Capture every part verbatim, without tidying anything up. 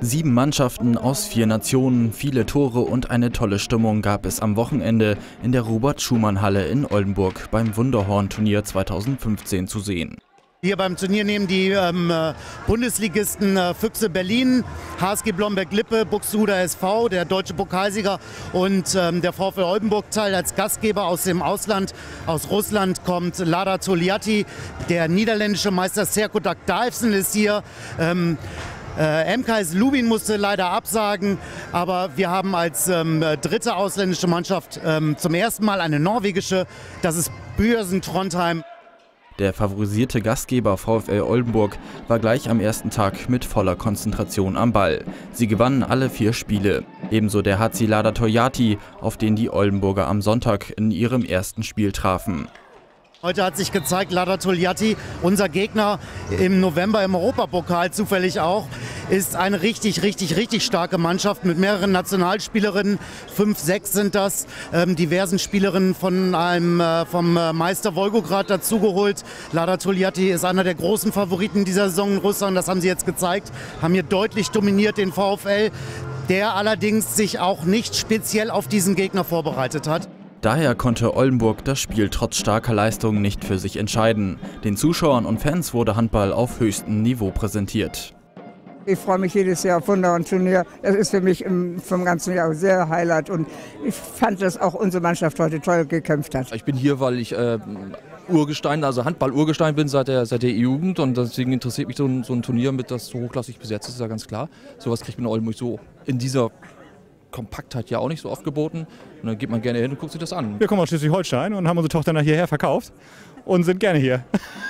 Sieben Mannschaften aus vier Nationen, viele Tore und eine tolle Stimmung gab es am Wochenende in der Robert-Schumann-Halle in Oldenburg beim Wunderhorn-Turnier zweitausendfünfzehn zu sehen. Hier beim Turnier nehmen die ähm, Bundesligisten äh, Füchse Berlin, H S G Blomberg-Lippe, Buxtehuder S V, der deutsche Pokalsieger und ähm, der VfL Oldenburg teil. Als Gastgeber aus dem Ausland, aus Russland kommt Lada Togliatti, der niederländische Meister Serko Dagdalfsen ist hier. Ähm, Äh, M K S Lubin musste leider absagen, aber wir haben als ähm, dritte ausländische Mannschaft ähm, zum ersten Mal eine norwegische, das ist Byåsen Trondheim. Der favorisierte Gastgeber VfL Oldenburg war gleich am ersten Tag mit voller Konzentration am Ball. Sie gewannen alle vier Spiele. Ebenso der H C Lada Togliatti, auf den die Oldenburger am Sonntag in ihrem ersten Spiel trafen. Heute hat sich gezeigt, Lada Togliatti, unser Gegner im November im Europapokal zufällig auch, ist eine richtig, richtig, richtig starke Mannschaft mit mehreren Nationalspielerinnen. Fünf, sechs sind das, ähm, diversen Spielerinnen von einem, äh, vom Meister Wolgograd dazugeholt. Lada Togliatti ist einer der großen Favoriten dieser Saison in Russland, das haben sie jetzt gezeigt, haben hier deutlich dominiert den VfL, der allerdings sich auch nicht speziell auf diesen Gegner vorbereitet hat. Daher konnte Oldenburg das Spiel trotz starker Leistung nicht für sich entscheiden. Den Zuschauern und Fans wurde Handball auf höchstem Niveau präsentiert. Ich freue mich jedes Jahr auf Wunderhorn-Turnier. Es ist für mich im, vom ganzen Jahr sehr Highlight und ich fand, dass auch unsere Mannschaft heute toll gekämpft hat. Ich bin hier, weil ich äh, Urgestein, also Handball-Urgestein bin seit der, seit der E-Jugend und deswegen interessiert mich so ein, so ein Turnier, mit das so hochklassig besetzt ist, ist ja ganz klar. Sowas kriegt man in Oldenburg so in dieser Kompaktheit ja auch nicht so oft geboten. Und dann geht man gerne hin und guckt sich das an. Wir kommen aus Schleswig-Holstein und haben unsere Tochter nach hierher verkauft und sind gerne hier.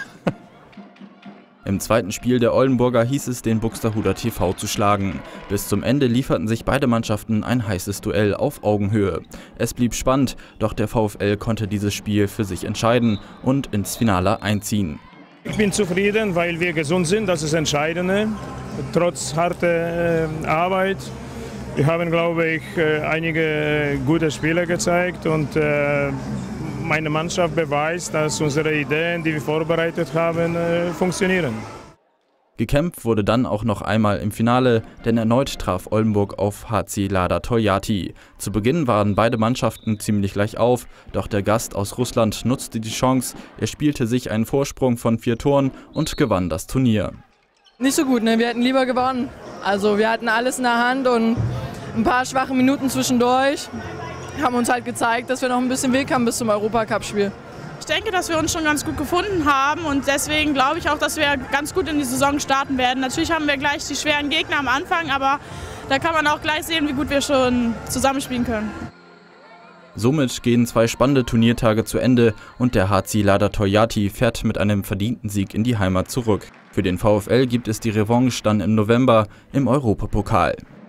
Im zweiten Spiel der Oldenburger hieß es, den Buxtehuder T V zu schlagen. Bis zum Ende lieferten sich beide Mannschaften ein heißes Duell auf Augenhöhe. Es blieb spannend, doch der VfL konnte dieses Spiel für sich entscheiden und ins Finale einziehen. Ich bin zufrieden, weil wir gesund sind, das ist das Entscheidende, trotz harter äh, Arbeit. Wir haben, glaube ich, einige gute Spiele gezeigt und äh, meine Mannschaft beweist, dass unsere Ideen, die wir vorbereitet haben, äh, funktionieren. Gekämpft wurde dann auch noch einmal im Finale, denn erneut traf Oldenburg auf H C Lada Togliatti. Zu Beginn waren beide Mannschaften ziemlich gleich auf, doch der Gast aus Russland nutzte die Chance, er spielte sich einen Vorsprung von vier Toren und gewann das Turnier. Nicht so gut, ne? Wir hätten lieber gewonnen. Also wir hatten alles in der Hand und ein paar schwache Minuten zwischendurch haben uns halt gezeigt, dass wir noch ein bisschen Weg haben bis zum Europacup-Spiel. Ich denke, dass wir uns schon ganz gut gefunden haben und deswegen glaube ich auch, dass wir ganz gut in die Saison starten werden. Natürlich haben wir gleich die schweren Gegner am Anfang, aber da kann man auch gleich sehen, wie gut wir schon zusammenspielen können. Somit gehen zwei spannende Turniertage zu Ende und der H C Lada Togliatti fährt mit einem verdienten Sieg in die Heimat zurück. Für den VfL gibt es die Revanche dann im November im Europapokal.